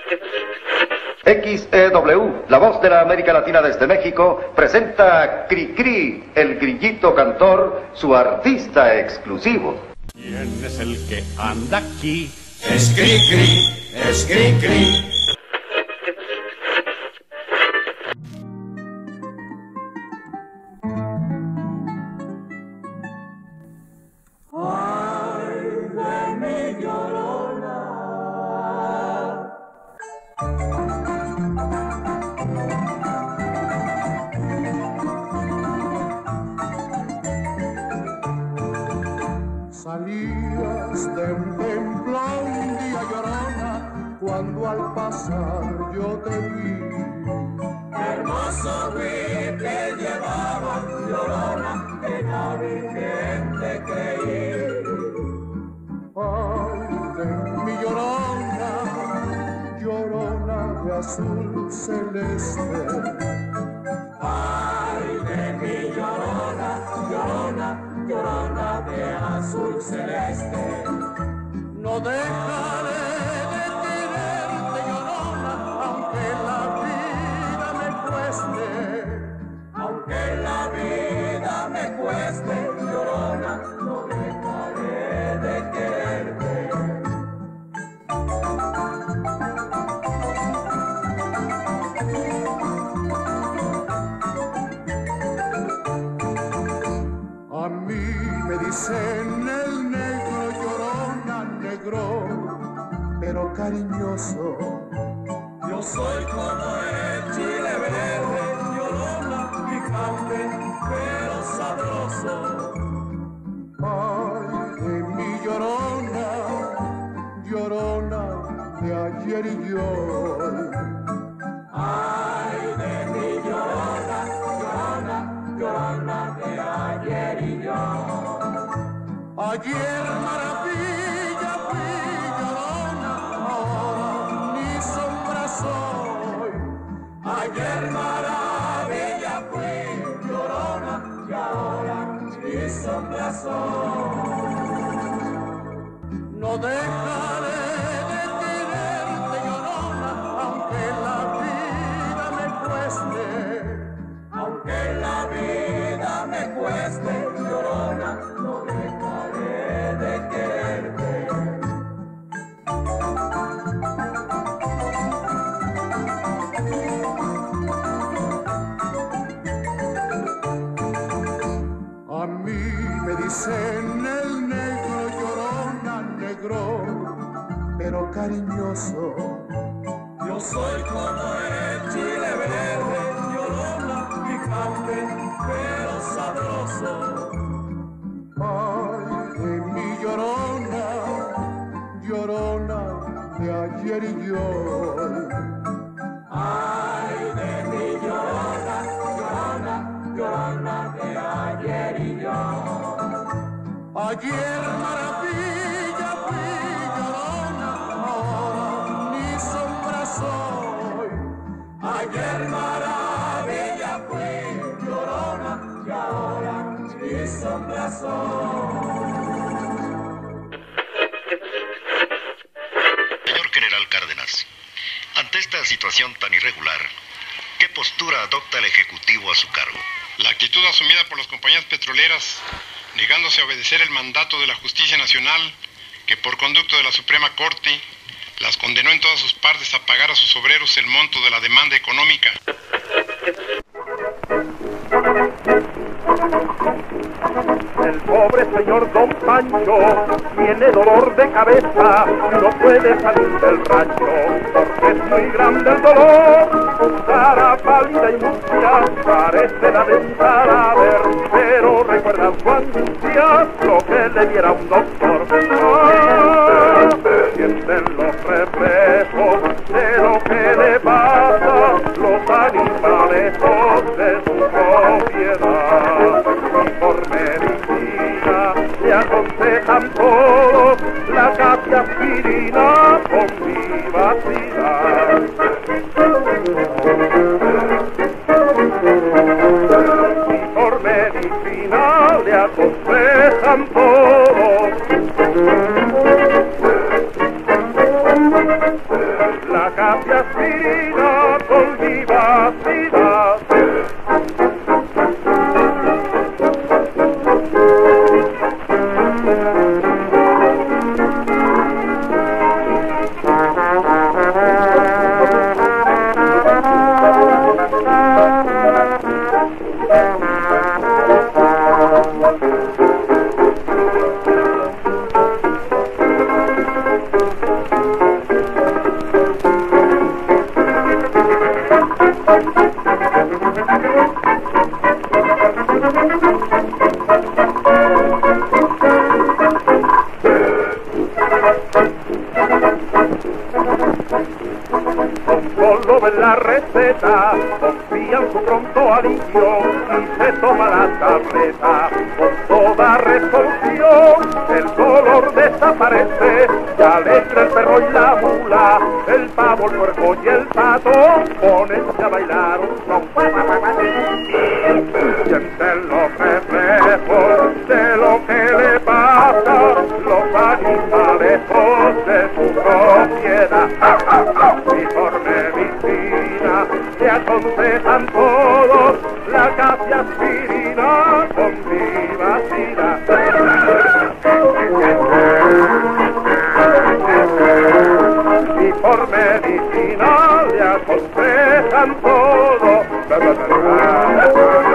XEW, la voz de la América Latina desde México, presenta a Cricri, el grillito cantor, su artista exclusivo. ¿Quién es el que anda aquí? Es Cricri, es Cricri. Salías de un templo un día, Llorona, cuando al pasar yo te vi. Hermoso huipe llevaba, Llorona, en la Virgen te creí. Ay, de mi Llorona, Llorona de azul celeste. Ay, de mi Llorona, Llorona, Llorona de azul celeste. No dejaré de quererte, Llorona, aunque la vida me cueste. Aunque la vida me cueste, Llorona, no dejaré de quererte. A mí me dicen el negro, Llorona, negro, pero cariñoso. Yo soy como el chile verde, Llorona, picante, pero sabroso. Ay, de mi Llorona, Llorona de ayer y hoy. Ay, de mi Llorona, Llorona, Llorona de ayer y yo. Ayer maravilla fui, Llorona, ahora ni sombra soy. Ayer maravilla fui, Llorona, y ahora mi sombra soy. No dejaré de quererte, Llorona, aunque la vida me cueste. Aunque la vida me cueste, Llorona, no dejaré de quererte. A mí me dicen el negro, Llorona, negro, pero cariñoso. Yo soy como el chile verde, Llorona, picante, pero sabroso. Ay, de mi Llorona, Llorona de ayer y hoy. Ay, de mi Llorona, Llorona, Llorona de ayer y yo. Ayer maravilla fui, Llorona, ahora ni sombra soy. Ayer maravilla fui, Llorona, y ahora mi sombra soy. Señor General Cárdenas, ante esta situación tan irregular, ¿qué postura adopta el Ejecutivo a su cargo? La actitud asumida por las compañías petroleras, negándose a obedecer el mandato de la Justicia Nacional, que por conducto de la Suprema Corte, las condenó en todas sus partes a pagar a sus obreros el monto de la demanda económica. El pobre señor Don Pancho tiene dolor de cabeza y no puede salir del rancho porque es muy grande el dolor. Su cara pálida y mustia parece la de un cadáver, pero recuerda su angustia lo que le diera un doctor. ¡Ah! Sienten los reflejos de lo que le pasa los animalejos de su propiedad. Y por medicina le aconsejan todos la capiaspirina con vivacidad. Y por medicina le aconsejan todos la casi aspirina con vivacidad. Solo ven la receta, confían su pronto alivio y se toma la tableta. Con toda resolución el dolor desaparece, se alegra el perro y la mula, el pavo, el puerco y el pato, ponense a bailar un son. Sienten los reflejos de lo que le pasa, los animales de su propiedad. Y por medicina se aconsejan todos la casi aspirina con vivacidad. Y por medicina le aconsejan todos